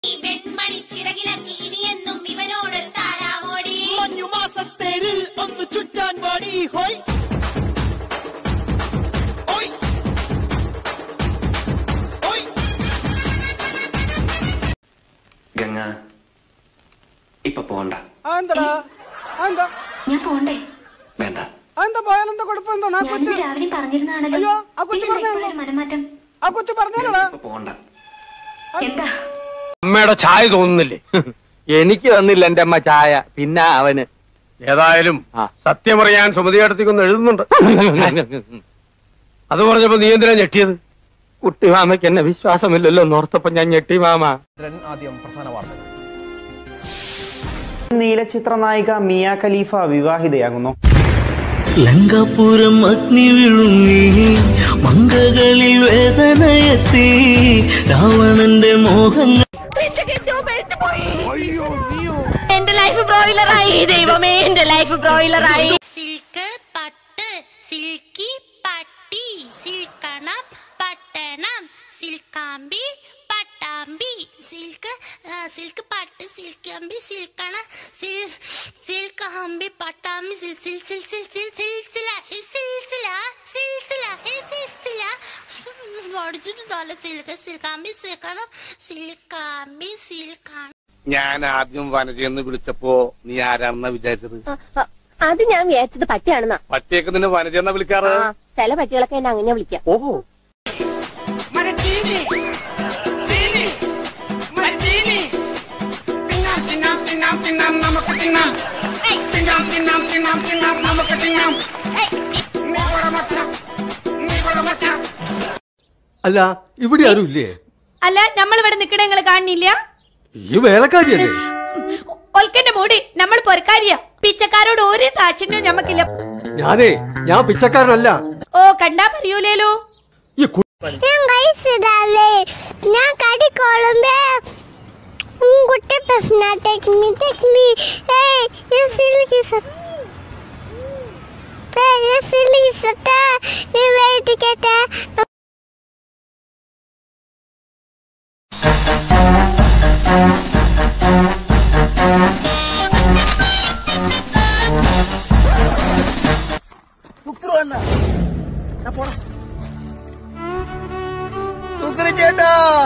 ഗംഗ ഇപ്പൊ പോണ്ട. ഞാൻ പോണ്ടേ? വേണ്ട. രാവിലെ പറഞ്ഞിരുന്നാണല്ലോ മനമാറ്റം. പോണ്ട. എന്താ അമ്മയുടെ ചായ തോന്നുന്നില്ലേ? എനിക്ക് തന്നില്ല എന്റെ അമ്മ ചായ, പിന്നെ അവന്. ഏതായാലും സത്യമറിയാൻ സുമതിയടത്തേക്കൊന്ന് എഴുതുന്നുണ്ട്. അത് പറഞ്ഞപ്പോ നീ എന്തിനാ ഞെട്ടിയത്? കുട്ടിമാമയ്ക്ക് എന്നെ വിശ്വാസമില്ലല്ലോ എന്നോർത്തപ്പോ ഞാൻ ഞെട്ടി മാമ. ആദ്യം പ്രധാന വാർത്തകൾ. നീലചിത്ര നായിക മിയ ഖലീഫ വിവാഹിതയാകുന്നു. ലങ്കാപുരം അഗ്നി വിഴുങ്ങി മംഗകളിൽ വേദനയെത്തി രാവണന്റെ മോഹങ്ങൾ. എന്റെ ലൈഫ് ബ്രോയിലറായി ദൈവമേ, എന്റെ ലൈഫ് ബ്രോയിലറായി. സിൽക്ക് പട്ട്, സിൽക്കി പട്ടി, സിൽക്കണം പട്ടണം, സിൽക്കാമ്പി പട്ടാമ്പി, സിൽക്ക് സിൽക്ക് പട്ട്, സിൽക്കമ്പി, സിൽക്കണ, സിൽക്കാമ്പി പട്ടാമ്പി, സിൽ സിൽ സിൽ സിൽ സിൽ സിൽസില സിൽസില സിൽസില സിൽസില പഠിച്ചിട്ടുണ്ടല്ലോ. സിൽക്ക് സിൽക്കാമ്പി സിൽക്കണം, സിൽക്കാമ്പി സിൽക്കണം. ഞാൻ ആദ്യം വനജയെന്ന് വിളിച്ചപ്പോ നീ ആരാണെന്നാ വിചാരിച്ചത്? അത് ഞാൻ വിചാരിച്ചത് പട്ടിയാണെന്നാ. പട്ടിയൊക്കെ നിന്നെ വനജയെന്നാ വിളിക്കാറ്? ചില പട്ടികളൊക്കെ എന്നെ അങ്ങനെ വിളിക്കാം. ഓഹോ. അല്ല, ഇവിടെ ആരും ഇല്ലേ? അല്ല, നമ്മൾ ഇവിടെ നിക്കണ നിങ്ങള് കാണുന്നില്ല? ഈ വേലക്കാരിയല്ലേ? ഒൽക്കന്റെ മൂടി, നമ്മൾ പൊരക്കാരിയാ. പിച്ചക്കാരോട് ഒരു താഴ്ചയും ഞമ്മക്കില്ല. ഞാൻ പിച്ചക്കാരനല്ല. ഓ, കണ്ടാ പറയൂലേലോ. ഞാൻ കടിക്കോളുമ്പേ കുട്ടി പ്രശ്ന ടെക്നി ചേട്ടാ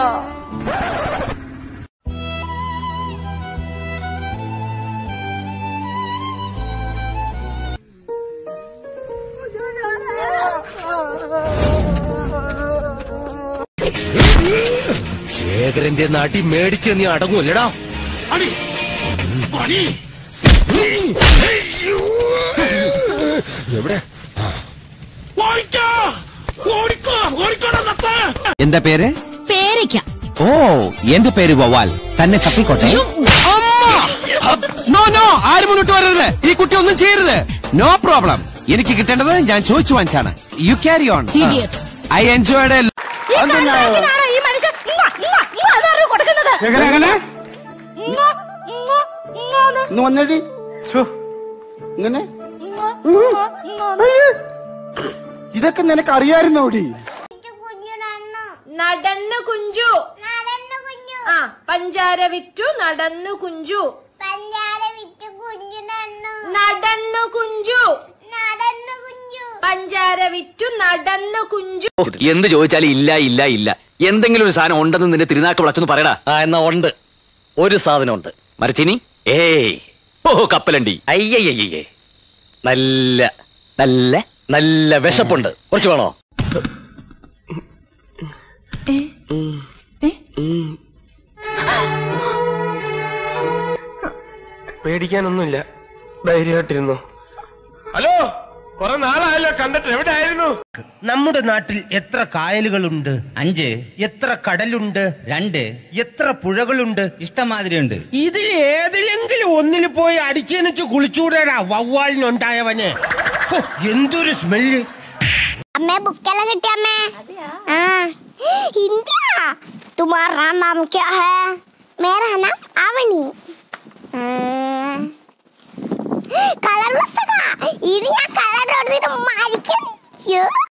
ശേഖരന്റെ നാട്ടിൽ മേടിച്ച് നീ അടങ്ങൂല്ലടാ. എവിടെ? എന്താ പേര്? പേരയ്ക്ക. ഓ, എന്റെ പേര് വവാൽ. തന്നെ തപ്പിക്കോട്ടെ. നോ നോ, ആരും മുന്നോട്ട് വരരുത്. ഈ കുട്ടി ഒന്നും ചെയ്യരുത്. No problem. എനിക്ക് കിട്ടേണ്ടത് ഞാൻ ചോദിച്ചു വാങ്ങിച്ചാണ്. You carry on. I enjoyed. ഇതൊക്കെ നിനക്ക് അറിയായിരുന്നോടി? നടന്നു കുഞ്ചു. ആ, പഞ്ചാര വിറ്റു നടന്നു കുഞ്ചു. നടന്നു കുഞ്ചു. പഞ്ചാര വിറ്റു നടന്നു കുഞ്ചു. എന്ത് ചോദിച്ചാലും ഇല്ല ഇല്ല ഇല്ല. എന്തെങ്കിലും ഒരു സാധനം ഉണ്ടെന്ന് നിന്റെ തിരുനാക്ക് വിളച്ചൊന്ന് പറയടാ. എന്നാ ഉണ്ട്, ഒരു സാധനം ഉണ്ട്. മരച്ചിനി? ഏയ്. ഓ, കപ്പലണ്ടി. അയ്യയ്യേ, നല്ല നല്ല നല്ല വിശപ്പുണ്ട്. കുറച്ച് വേണോ? പേടിക്കാനൊന്നുമില്ല, ധൈര്യമായിട്ടിരുന്നു. ഹലോ, കുറെ നാളായല്ലോ കണ്ടിട്ട്. എവിടെ ആയിരുന്നു? നമ്മുടെ നാട്ടിൽ എത്ര കായലുകളുണ്ട്? 5. എത്ര കടലുണ്ട്? 2. എത്ര പുഴകളുണ്ട്? ഇഷ്ടമാതിരിയുണ്ട്. ഇതിൽ ഏതിലെങ്കിലും ഒന്നിൽ പോയി അടിച്ചെനിച്ച് കുളിച്ചൂടാ വവ്വാലിനുണ്ടായവന്. എന്തൊരു സ്മെല്ല്. അമ്മേ, ബുക്കെല്ലാം കിട്ടിയ അമ്മേ? ഇന്ത്യ. तुम्हारा नाम क्या है? मेरा नाम आवनी. കളർ ഇത് ഞാൻ കളർ മരിക്കും.